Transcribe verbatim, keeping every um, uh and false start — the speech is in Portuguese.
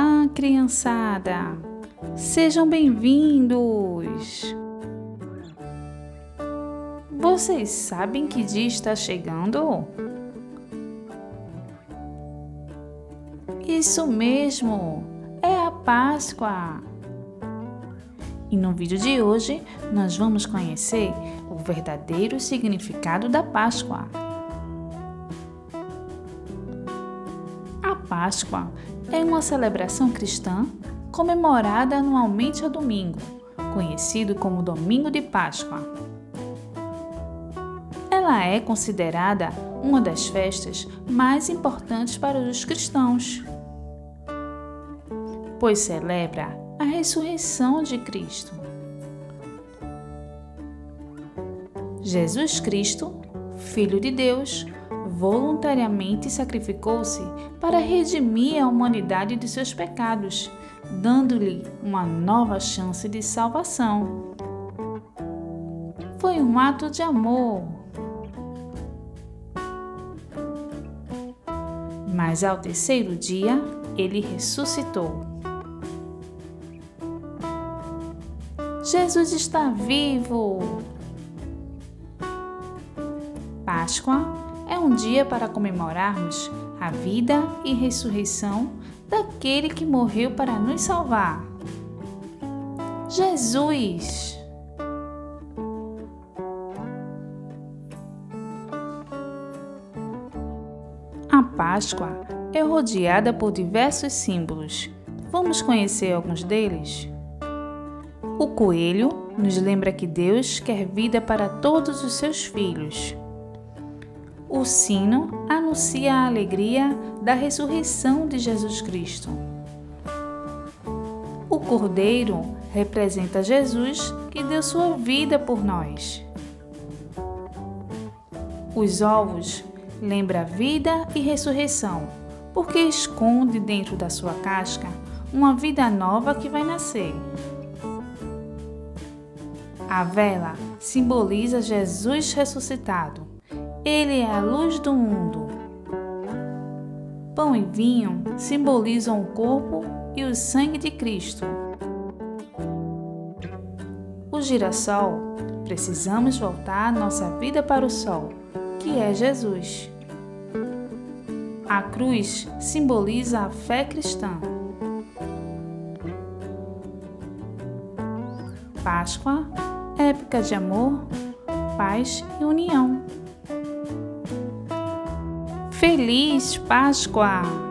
Olá, criançada! Sejam bem-vindos! Vocês sabem que dia está chegando? Isso mesmo! É a Páscoa! E no vídeo de hoje, nós vamos conhecer o verdadeiro significado da Páscoa. A Páscoa é uma celebração cristã comemorada anualmente ao domingo, conhecido como Domingo de Páscoa. Ela é considerada uma das festas mais importantes para os cristãos, pois celebra a ressurreição de Cristo. Jesus Cristo, Filho de Deus, voluntariamente sacrificou-se para redimir a humanidade de seus pecados, dando-lhe uma nova chance de salvação. Foi um ato de amor. Mas ao terceiro dia, ele ressuscitou. Jesus está vivo! Páscoa é um dia para comemorarmos a vida e ressurreição daquele que morreu para nos salvar. Jesus! A Páscoa é rodeada por diversos símbolos. Vamos conhecer alguns deles? O coelho nos lembra que Deus quer vida para todos os seus filhos. O sino anuncia a alegria da ressurreição de Jesus Cristo. O cordeiro representa Jesus que deu sua vida por nós. Os ovos lembram a vida e ressurreição, porque esconde dentro da sua casca uma vida nova que vai nascer. A vela simboliza Jesus ressuscitado. Ele é a luz do mundo. Pão e vinho simbolizam o corpo e o sangue de Cristo. O girassol, precisamos voltar nossa vida para o sol, que é Jesus. A cruz simboliza a fé cristã. Páscoa, época de amor, paz e união. Feliz Páscoa!